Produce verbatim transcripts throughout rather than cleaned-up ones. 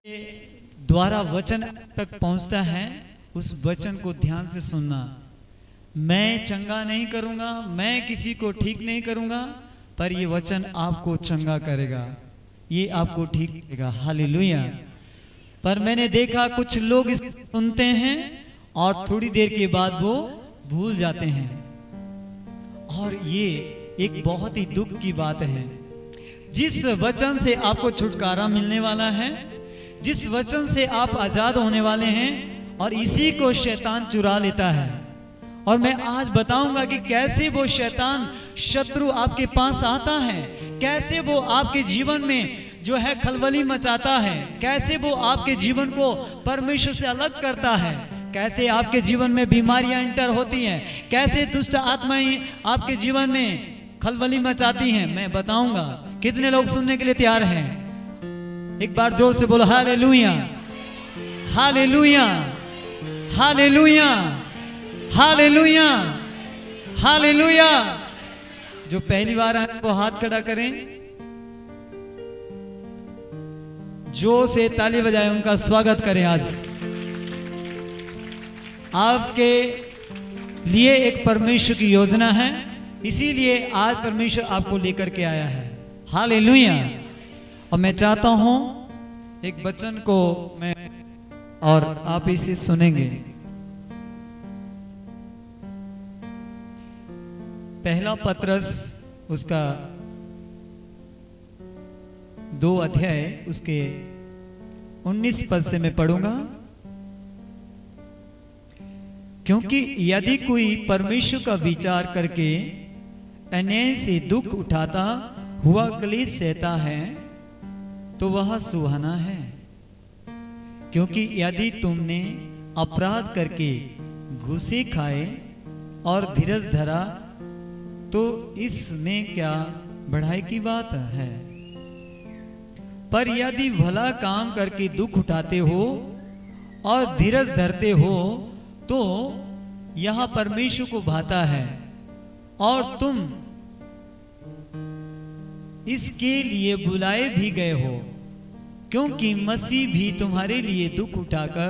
द्वारा वचन तक पहुंचता है, उस वचन को ध्यान से सुनना। मैं चंगा नहीं करूंगा, मैं किसी को ठीक नहीं करूंगा, पर ये वचन आपको चंगा करेगा, ये आपको ठीक करेगा। हालेलुया। पर मैंने देखा कुछ लोग इस सुनते हैं और थोड़ी देर के बाद वो भूल जाते हैं, और ये एक बहुत ही दुख की बात है। जिस वचन से आपको छुटकारा मिलने वाला है, जिस वचन से आप आजाद होने वाले हैं, और इसी को शैतान चुरा लेता है। और मैं आज बताऊंगा कि कैसे वो शैतान शत्रु आपके पास आता है, कैसे वो आपके जीवन में जो है खलबली मचाता है, कैसे वो आपके जीवन को परमेश्वर से अलग करता है, कैसे आपके जीवन में बीमारियां एंटर होती हैं, कैसे दुष्ट आत्माएं आपके जीवन में खलबली मचाती हैं। मैं बताऊंगा। कितने लोग सुनने के लिए तैयार हैं? एक बार जोर से बोलो hallelujah, hallelujah, hallelujah, hallelujah, hallelujah. जो पहली बार आए वो हाथ खड़ा करें, जोर से ताली बजाएं, उनका स्वागत करें। आज आपके लिए एक परमेश्वर की योजना है, इसीलिए आज परमेश्वर आपको लेकर के आया है। हालेलुया। और मैं चाहता हूं एक वचन को मैं और आप इसे सुनेंगे। पहला पत्रस उसका दो अध्याय उसके उन्नीस पद से मैं पढ़ूंगा। क्योंकि यदि कोई परमेश्वर का विचार करके अन्याय से दुख उठाता हुआ क्लेश सहता है तो वह सुहाना है। क्योंकि यदि तुमने अपराध करके घूसे खाए और धीरज धरा तो इसमें क्या बढ़ाई की बात है। पर यदि भला काम करके दुख उठाते हो और धीरज धरते हो तो यह परमेश्वर को भाता है, और तुम इसके लिए बुलाए भी गए हो, क्योंकि मसीह भी तुम्हारे लिए दुख उठाकर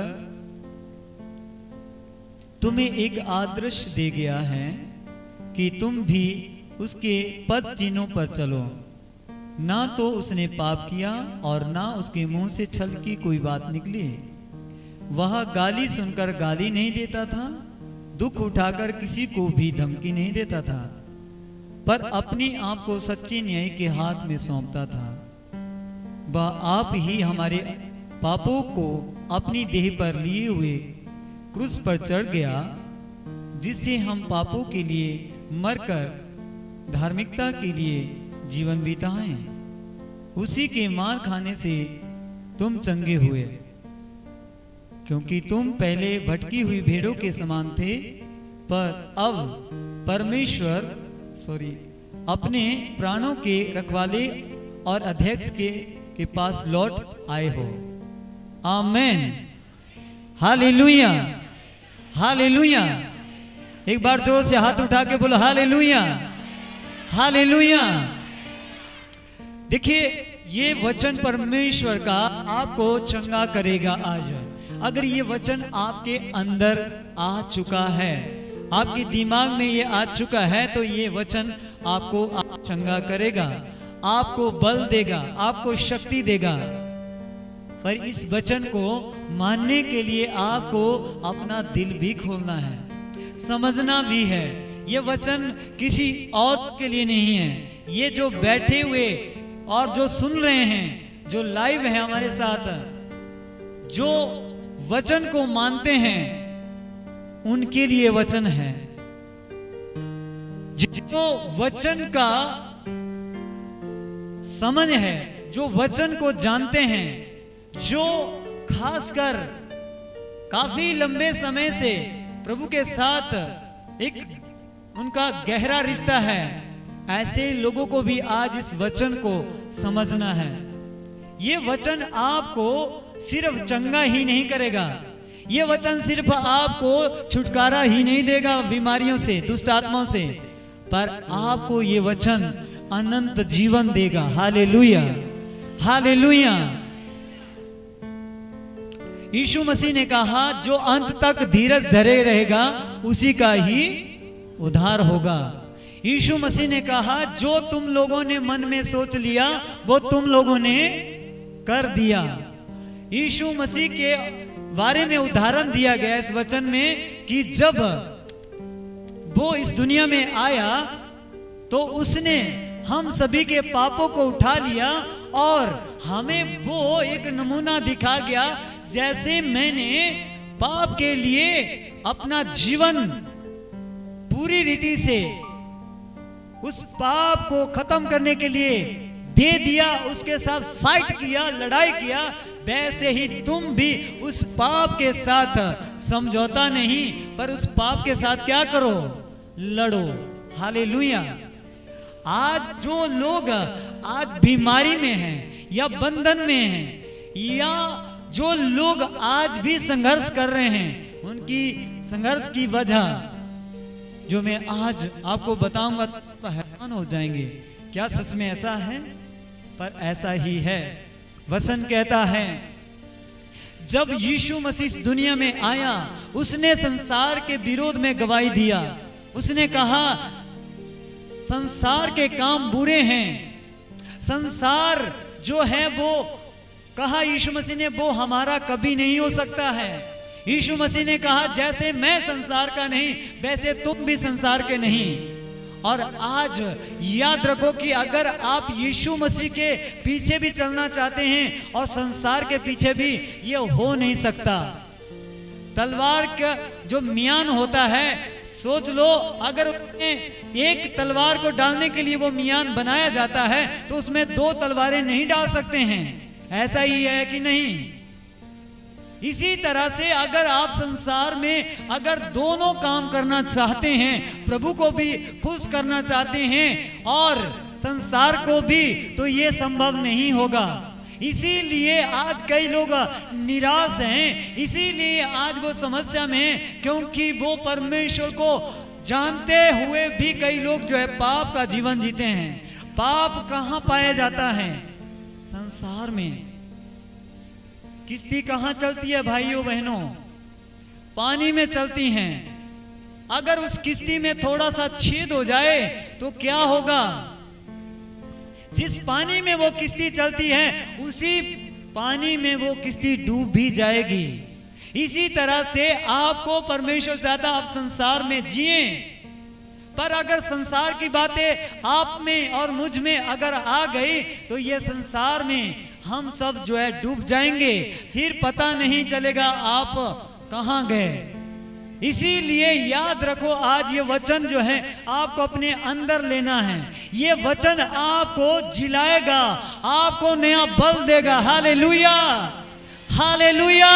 तुम्हें एक आदर्श दे गया है कि तुम भी उसके पद चिन्हों पर चलो। ना तो उसने पाप किया और ना उसके मुंह से छल की कोई बात निकली। वह गाली सुनकर गाली नहीं देता था, दुख उठाकर किसी को भी धमकी नहीं देता था, पर अपनी आप को सच्ची न्याय के हाथ में सौंपता था। वह आप ही हमारे पापों को अपनी देह पर लिए हुए क्रूस पर चढ़ गया, जिससे हम पापों के लिए मरकर धार्मिकता के लिए जीवन बिताएं। उसी के मार खाने से तुम चंगे हुए, क्योंकि तुम पहले भटकी हुई भेड़ों के समान थे, पर अब परमेश्वर सॉरी अपने प्राणों के रखवाले और अध्यक्ष के के पास लौट आए हो। आमेन। Hallelujah, hallelujah. एक बार जोर से हाथ उठा के बोलो हालेलुया, हालेलुया। देखिए, ये वचन परमेश्वर का आपको चंगा करेगा। आज अगर ये वचन आपके अंदर आ चुका है, आपके दिमाग में ये आ चुका है, तो ये वचन आपको चंगा करेगा, आपको बल देगा, आपको शक्ति देगा। पर इस वचन को मानने के लिए आपको अपना दिल भी खोलना है, समझना भी है। ये वचन किसी और के लिए नहीं है। ये जो बैठे हुए और जो सुन रहे हैं, जो लाइव है हमारे साथ, जो वचन को मानते हैं, उनके लिए वचन है। जो वचन का समझ है, जो वचन को जानते हैं, जो खासकर काफी लंबे समय से प्रभु के साथ एक उनका गहरा रिश्ता है, ऐसे लोगों को भी आज इस वचन को समझना है। ये वचन आपको सिर्फ चंगा ही नहीं करेगा, ये वचन सिर्फ आपको छुटकारा ही नहीं देगा बीमारियों से, दुष्ट आत्माओं से, पर आपको ये वचन अनंत जीवन देगा। Hallelujah, hallelujah. यीशु मसीह ने कहा जो अंत तक धीरज धरे रहेगा उसी का ही उद्धार होगा। यीशु मसीह ने कहा जो तुम लोगों ने मन में सोच लिया वो तुम लोगों ने कर दिया। यीशु मसीह के बारे में उदाहरण दिया गया इस वचन में कि जब वो इस दुनिया में आया तो उसने हम सभी के पापों को उठा लिया और हमें वो एक नमूना दिखा गया, जैसे मैंने पाप के लिए अपना जीवन पूरी रीति से उस पाप को खत्म करने के लिए दे दिया, उसके साथ फाइट किया, लड़ाई किया, वैसे ही तुम भी उस पाप के साथ समझौता नहीं पर उस पाप के साथ क्या करो, लड़ो। हालेलुया। आज जो लोग आज बीमारी में हैं या बंधन में हैं या जो लोग आज भी संघर्ष कर रहे हैं, उनकी संघर्ष की वजह जो मैं आज आपको बताऊंगा तो हैरान हो जाएंगे। क्या सच में ऐसा है? पर ऐसा ही है। वचन कहता है जब यीशु मसीह इस दुनिया में आया उसने संसार के विरोध में गवाही दिया। उसने कहा संसार के काम बुरे हैं, संसार जो है वो कहा यीशु मसीह ने वो हमारा कभी नहीं हो सकता है। यीशु मसीह ने कहा जैसे मैं संसार का नहीं वैसे तुम भी संसार के नहीं। और आज याद रखो कि अगर आप यीशु मसीह के पीछे भी चलना चाहते हैं और संसार के पीछे भी, ये हो नहीं सकता। तलवार का जो मियान होता है, सोच लो अगर उसमें एक तलवार को डालने के लिए वो मियान बनाया जाता है तो उसमें दो तलवारें नहीं डाल सकते हैं। ऐसा ही है कि नहीं? इसी तरह से अगर आप संसार में अगर दोनों काम करना चाहते हैं, प्रभु को भी खुश करना चाहते हैं और संसार को भी, तो ये संभव नहीं होगा। इसीलिए आज कई लोग निराश हैं, इसीलिए आज वो समस्या में हैं, क्योंकि वो परमेश्वर को जानते हुए भी कई लोग जो है पाप का जीवन जीते हैं। पाप कहाँ पाया जाता है? संसार में। किश्ती कहाँ चलती है भाइयों बहनों? पानी में चलती हैं। अगर उस किश्ती में थोड़ा सा छेद हो जाए तो क्या होगा? जिस पानी में वो किश्ती चलती है उसी पानी में वो किश्ती डूब भी जाएगी। इसी तरह से आपको परमेश्वर चाहता आप संसार में जिए, पर अगर संसार की बातें आप में और मुझ में अगर आ गई तो ये संसार में हम सब जो है डूब जाएंगे, फिर पता नहीं चलेगा आप कहां गए। इसीलिए याद रखो आज ये वचन जो है आपको अपने अंदर लेना है। ये वचन आपको जिलाएगा, आपको नया बल देगा। Hallelujah, hallelujah.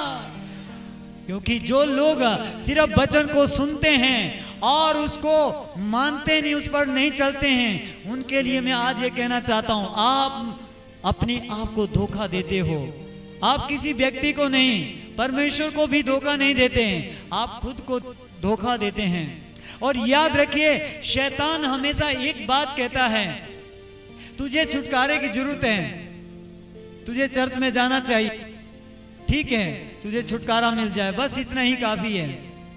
क्योंकि जो लोग सिर्फ वचन को सुनते हैं और उसको मानते नहीं, उस पर नहीं चलते हैं, उनके लिए मैं आज ये कहना चाहता हूं, आप अपने आप को धोखा देते हो। आप किसी व्यक्ति को नहीं, परमेश्वर को भी धोखा नहीं देते हैं, आप खुद को धोखा देते हैं। और याद रखिए, शैतान हमेशा एक बात कहता है, तुझे छुटकारे की जरूरत है, तुझे चर्च में जाना चाहिए, ठीक है, तुझे छुटकारा मिल जाए, बस इतना ही काफी है।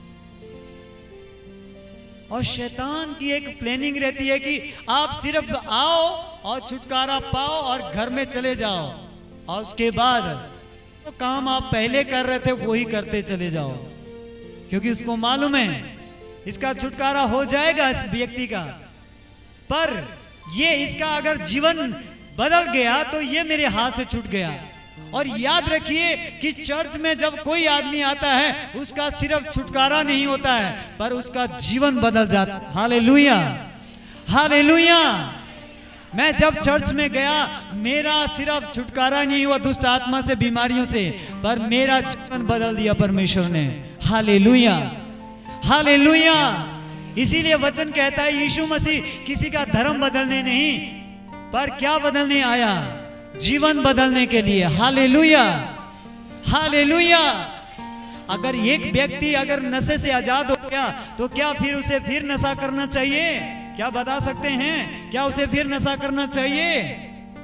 और शैतान की एक प्लानिंग रहती है कि आप सिर्फ आओ और छुटकारा पाओ और घर में चले जाओ, और उसके बाद तो काम आप पहले कर रहे थे वही करते चले जाओ, क्योंकि उसको मालूम है इसका छुटकारा हो जाएगा इस व्यक्ति का। पर ये इसका अगर जीवन बदल गया तो ये मेरे हाथ से छूट गया। और याद रखिए कि चर्च में जब कोई आदमी आता है उसका सिर्फ छुटकारा नहीं होता है, पर उसका जीवन बदल जाता है। Hallelujah, hallelujah. मैं जब चर्च में गया, मेरा सिर्फ छुटकारा नहीं हुआ दुष्ट आत्मा से, बीमारियों से, पर मेरा जीवन बदल दिया परमेश्वर ने। Hallelujah, hallelujah. इसीलिए वचन कहता है यीशु मसीह किसी का धर्म बदलने नहीं, पर क्या बदलने आया? जीवन बदलने के लिए। Hallelujah, hallelujah. अगर एक व्यक्ति अगर नशे से आजाद हो गया तो क्या फिर उसे फिर नशा करना चाहिए? क्या बता सकते हैं? क्या उसे फिर नशा करना चाहिए?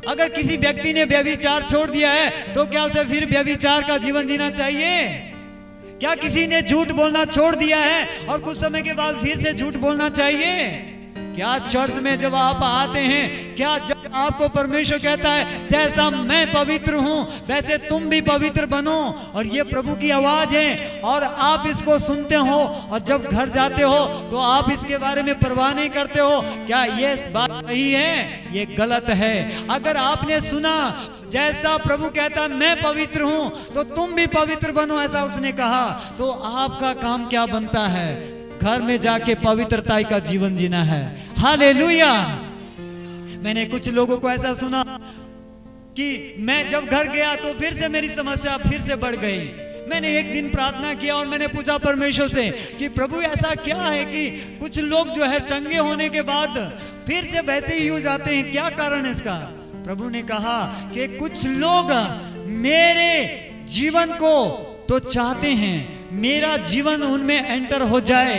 अगर किसी व्यक्ति ने व्यभिचार छोड़ दिया है तो क्या उसे फिर व्यभिचार का जीवन जीना चाहिए? क्या किसी ने झूठ बोलना छोड़ दिया है और कुछ समय के बाद फिर से झूठ बोलना चाहिए? क्या चर्च में जब आप आते हैं, क्या जब आपको परमेश्वर कहता है जैसा मैं पवित्र हूं वैसे तुम भी पवित्र बनो, और ये प्रभु की आवाज है और आप इसको सुनते हो और जब घर जाते हो तो आप इसके बारे में परवाह नहीं करते हो, क्या ये बात सही है? ये गलत है। अगर आपने सुना जैसा प्रभु कहता मैं पवित्र हूं तो तुम भी पवित्र बनो, ऐसा उसने कहा, तो आपका काम क्या बनता है? घर में जाके पवित्रता का जीवन जीना है। हालेलुया। मैंने कुछ लोगों को ऐसा सुना कि मैं जब घर गया तो फिर से मेरी समस्या फिर से बढ़ गई। मैंने एक दिन प्रार्थना किया और मैंने पूछा परमेश्वर से कि प्रभु ऐसा क्या है कि कुछ लोग जो है चंगे होने के बाद फिर से वैसे ही हो जाते हैं, क्या कारण है इसका? प्रभु ने कहा कि कुछ लोग मेरे जीवन को तो चाहते हैं, मेरा जीवन उनमें एंटर हो जाए,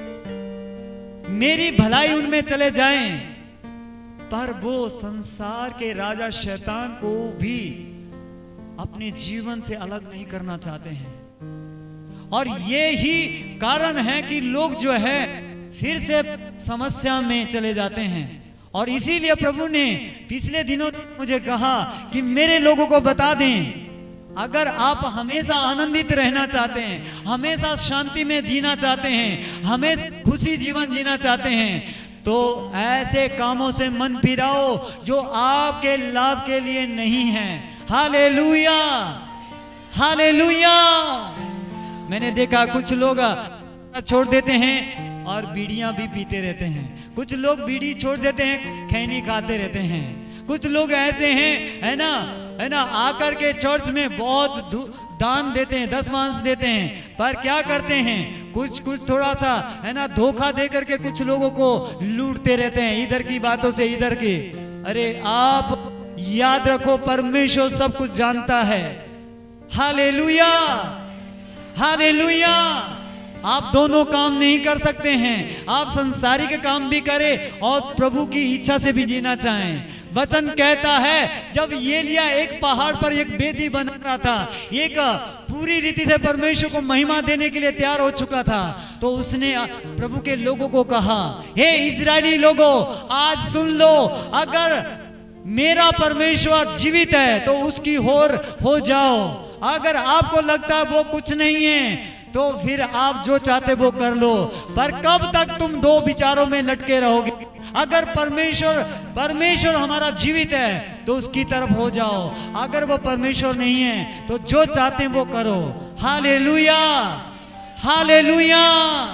मेरी भलाई उनमें चले जाए, पर वो संसार के राजा शैतान को भी अपने जीवन से अलग नहीं करना चाहते हैं। और ये ही कारण है कि लोग जो है फिर से समस्या में चले जाते हैं। और इसीलिए प्रभु ने पिछले दिनों मुझे कहा कि मेरे लोगों को बता दें, अगर आप हमेशा आनंदित रहना चाहते हैं, हमेशा शांति में जीना चाहते हैं, हमेशा खुशी जीवन जीना चाहते हैं, तो ऐसे कामों से मन फिराओ जो आपके लाभ के लिए नहीं है। Hallelujah, hallelujah. मैंने देखा कुछ लोग छोड़ देते हैं और बीड़ियां भी पीते रहते हैं, कुछ लोग बीड़ी छोड़ देते हैं, खैनी खाते रहते हैं, कुछ लोग ऐसे हैं है ना है ना आकर के चर्च में बहुत दान देते हैं, दशमांश देते हैं, पर क्या करते हैं, कुछ कुछ थोड़ा सा है ना धोखा दे करके कुछ लोगों को लूटते रहते हैं, इधर की बातों से इधर की। अरे आप याद रखो परमेश्वर सब कुछ जानता है। Hallelujah, hallelujah. आप दोनों काम नहीं कर सकते हैं, आप संसारिक काम भी करें और प्रभु की इच्छा से भी जीना चाहें। वचन कहता है जब एलिया एक पहाड़ पर एक वेदी बना रहा था, एक पूरी रीति से परमेश्वर को महिमा देने के लिए तैयार हो चुका था, तो उसने प्रभु के लोगों को कहा, हे इजरायली लोगों आज सुन लो, अगर मेरा परमेश्वर जीवित है तो उसकी होर हो जाओ। अगर आपको लगता है वो कुछ नहीं है तो फिर आप जो चाहते वो कर लो, पर कब तक तुम दो विचारों में लटके रहोगे? अगर परमेश्वर परमेश्वर हमारा जीवित है तो उसकी तरफ हो जाओ, अगर वो परमेश्वर नहीं है तो जो चाहते हैं वो करो। Hallelujah, hallelujah.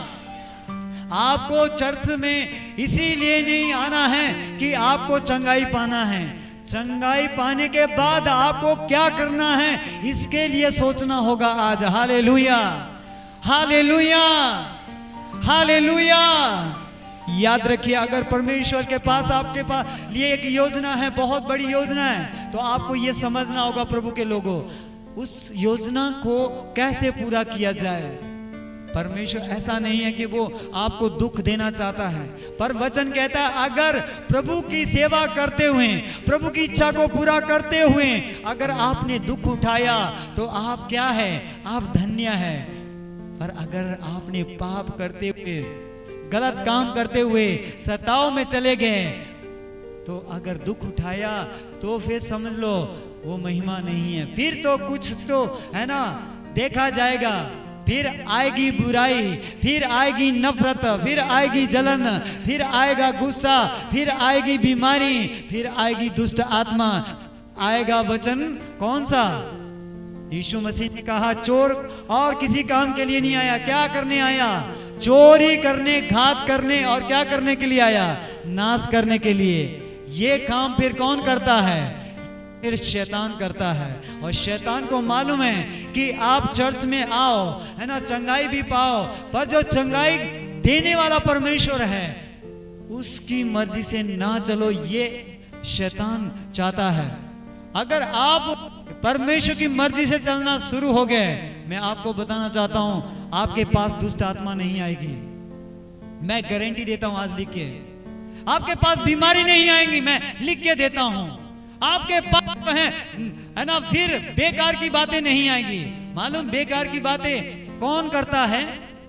आपको चर्च में इसीलिए नहीं आना है कि आपको चंगाई पाना है, चंगाई पाने के बाद आपको क्या करना है इसके लिए सोचना होगा आज। Hallelujah, hallelujah, hallelujah. याद रखिए अगर परमेश्वर के पास आपके पास लिए एक योजना है, बहुत बड़ी योजना है, तो आपको यह समझना होगा प्रभु के लोगों, उस योजना को कैसे पूरा किया जाए। परमेश्वर ऐसा नहीं है कि वो आपको दुख देना चाहता है, पर वचन कहता है अगर प्रभु की सेवा करते हुए, प्रभु की इच्छा को पूरा करते हुए अगर आपने दुख उठाया तो आप क्या है, आप धन्य है। पर अगर आपने पाप करते हुए, गलत काम करते हुए सताव में चले गए, तो अगर दुख उठाया तो फिर समझ लो वो महिमा नहीं है। फिर तो कुछ तो है ना देखा जाएगा, फिर आएगी बुराई, फिर आएगी नफरत, फिर आएगी जलन, फिर आएगा गुस्सा, फिर आएगी बीमारी, फिर आएगी दुष्ट आत्मा, आएगा वचन कौन सा? यीशु मसीह ने कहा चोर और किसी काम के लिए नहीं आया, क्या करने आया? चोरी करने, घात करने और क्या करने के लिए आया? नाश करने के लिए। ये काम फिर कौन करता है? फिर शैतान करता है। और शैतान को मालूम है कि आप चर्च में आओ है ना, चंगाई भी पाओ, पर जो चंगाई देने वाला परमेश्वर है उसकी मर्जी से ना चलो, ये शैतान चाहता है। अगर आप परमेश्वर की मर्जी से चलना शुरू हो गए, मैं आपको बताना चाहता हूं आपके पास दुष्ट आत्मा नहीं आएगी, मैं गारंटी देता हूं आज लिख के। आपके पास बीमारी नहीं आएगी, मैं लिख के देता हूं। आपके पास जो है है ना, फिर बेकार की बातें नहीं आएंगी। मालूम बेकार की बातें कौन करता है?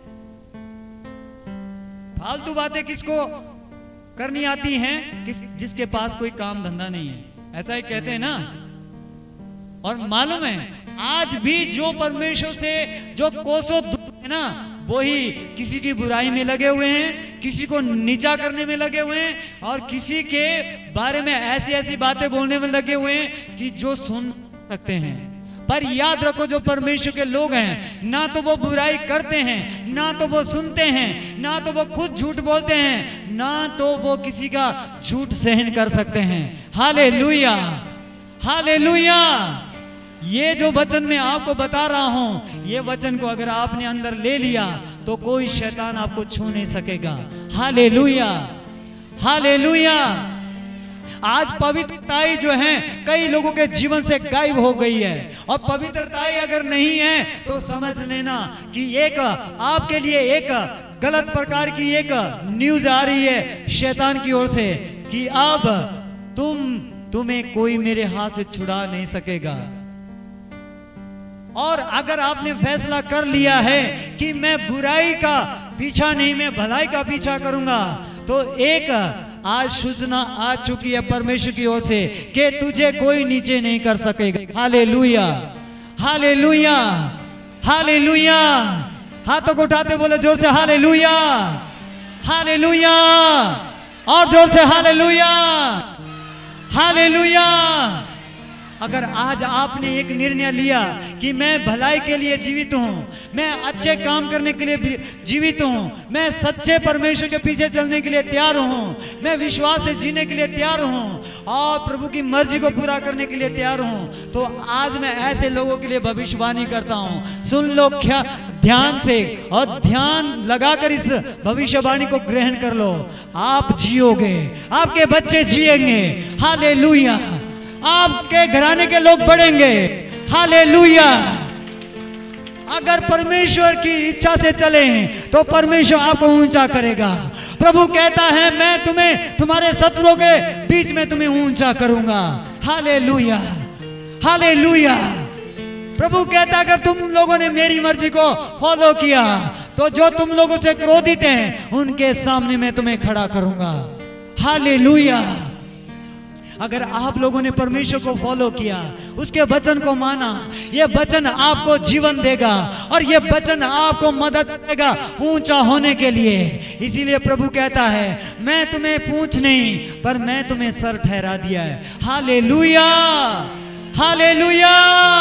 फालतू बातें किसको करनी आती हैं? किस जिसके पास कोई काम धंधा नहीं है, ऐसा ही कहते हैं ना। और मालूम है आज भी जो परमेश्वर से जो कोसों दूर है ना, वही किसी की बुराई में लगे हुए हैं, किसी को नीचा करने में लगे हुए हैं, और किसी के बारे में ऐसी ऐसी बातें बोलने में लगे हुए हैं कि जो सुन सकते हैं। पर याद रखो, जो परमेश्वर के लोग हैं, ना तो वो बुराई करते हैं, ना तो वो सुनते हैं, ना तो वो खुद झूठ बोलते हैं, ना तो वो किसी का झूठ सहन कर सकते हैं। Hallelujah, hallelujah. ये जो वचन मैं आपको बता रहा हूं, ये वचन को अगर आपने अंदर ले लिया तो कोई शैतान आपको छू नहीं सकेगा। Hallelujah, hallelujah. आज पवित्रताई जो है कई लोगों के जीवन से गायब हो गई है, और पवित्रताई अगर नहीं है तो समझ लेना कि एक आपके लिए एक गलत प्रकार की एक न्यूज आ रही है शैतान की ओर से कि अब तुम तुम्हें कोई मेरे हाथ से छुड़ा नहीं सकेगा। और अगर आपने फैसला कर लिया है कि मैं बुराई का पीछा नहीं, मैं भलाई का पीछा करूंगा, तो एक आज सूचना आ चुकी है परमेश्वर की ओर से कि तुझे कोई नीचे नहीं कर सकेगा। Hallelujah, hallelujah, hallelujah. हाथों को उठाते बोले जोर से हालेलुया, हालेलुया, और जोर से हालेलुया, हालेलुया। अगर आज आपने एक निर्णय लिया कि मैं भलाई के लिए जीवित हूँ, मैं अच्छे काम करने के लिए जीवित हूँ, मैं सच्चे परमेश्वर के पीछे चलने के लिए तैयार हूँ, मैं विश्वास से जीने के लिए तैयार हूँ, और प्रभु की मर्जी को पूरा करने के लिए तैयार हूँ, तो आज मैं ऐसे लोगों के लिए भविष्यवाणी करता हूँ। सुन लो क्या ध्यान से, और ध्यान लगाकर इस भविष्यवाणी को ग्रहण कर लो। आप जियोगे, आपके बच्चे जिएंगे। हालेलुया। आपके घराने के लोग बढ़ेंगे। हालेलुया। अगर परमेश्वर की इच्छा से चले तो परमेश्वर आपको ऊंचा करेगा। प्रभु कहता है मैं तुम्हें तुम्हारे शत्रुओं के बीच में तुम्हें ऊंचा करूंगा। Hallelujah, hallelujah. प्रभु कहता है अगर तुम लोगों ने मेरी मर्जी को फॉलो किया तो जो तुम लोगों से क्रोधित हैं उनके सामने मैं तुम्हें खड़ा करूंगा। हालेलुया। अगर आप लोगों ने परमेश्वर को फॉलो किया, उसके वचन को माना, ये वचन आपको जीवन देगा और ये वचन आपको मदद करेगा ऊंचा होने के लिए। इसीलिए प्रभु कहता है मैं तुम्हें पूंछ नहीं पर मैं तुम्हें सर ठहरा दिया है। Hallelujah, hallelujah.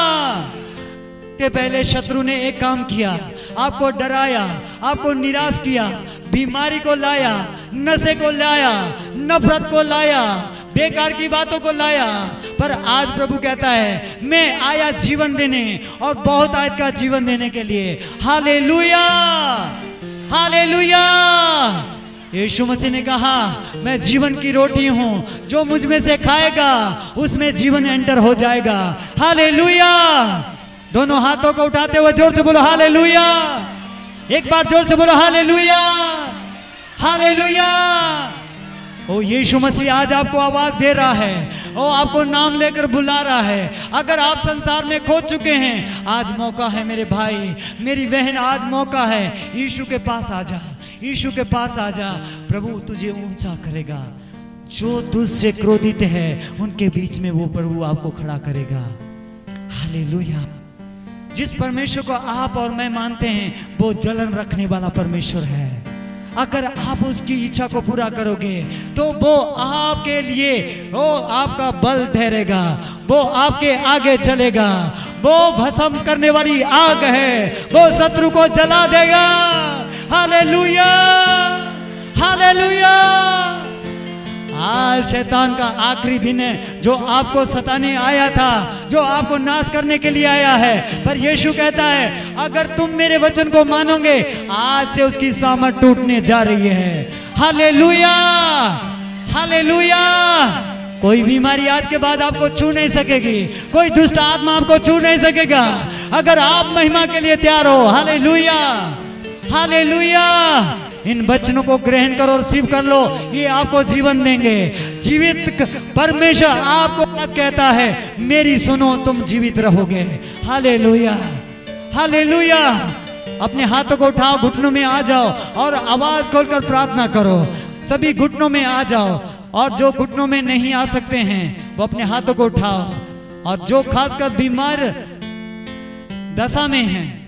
के पहले शत्रु ने एक काम किया, आपको डराया, आपको निराश किया, बीमारी को लाया, नशे को लाया, नफरत को लाया, बेकार की बातों को लाया। पर आज प्रभु कहता है मैं आया जीवन देने और बहुत आयत का जीवन देने के लिए। Hallelujah, hallelujah. यीशु मसीह ने कहा मैं जीवन की रोटी हूं, जो मुझ में से खाएगा उसमें जीवन एंटर हो जाएगा। हालेलुया। दोनों हाथों को उठाते हुए जोर से बोलो हालेलुया। एक बार जोर से बोलो हालेलुया, हालेलुया। ओ यीशु मसीह आज आपको आवाज दे रहा है, ओ आपको नाम लेकर बुला रहा है। अगर आप संसार में खो चुके हैं, आज मौका है मेरे भाई, मेरी बहन, आज मौका है। यीशु के पास आ जा, यीशु के पास आ जा। प्रभु तुझे ऊंचा करेगा। जो तुझसे क्रोधित है उनके बीच में वो प्रभु आपको खड़ा करेगा। हालेलुया। जिस परमेश्वर को आप और मैं मानते हैं वो जलन रखने वाला परमेश्वर है। अगर आप उसकी इच्छा को पूरा करोगे तो वो आपके लिए वो आपका बल ठहरेगा, वो आपके आगे चलेगा। वो भस्म करने वाली आग है, वो शत्रु को जला देगा। Hallelujah, hallelujah. आज शैतान का आखिरी दिन है जो आपको सताने आया था, जो आपको नाश करने के लिए आया है। पर यीशु कहता है अगर तुम मेरे वचन को मानोगे आज से उसकी सामर्थ टूटने जा रही है। Hallelujah, hallelujah. कोई बीमारी आज के बाद आपको छू नहीं सकेगी, कोई दुष्ट आत्मा आपको छू नहीं सकेगा अगर आप महिमा के लिए तैयार हो। Hallelujah, hallelujah. इन वचनों को ग्रहण करो और सिद्ध कर लो, ये आपको जीवन देंगे। जीवित परमेश्वर आपको आज कहता है मेरी सुनो, तुम जीवित रहोगे। Hallelujah, hallelujah. अपने हाथों को उठाओ, घुटनों में आ जाओ और आवाज खोलकर प्रार्थना करो। सभी घुटनों में आ जाओ, और जो घुटनों में नहीं आ सकते हैं वो अपने हाथों को उठाओ। और जो खासकर बीमार दशा में हैं,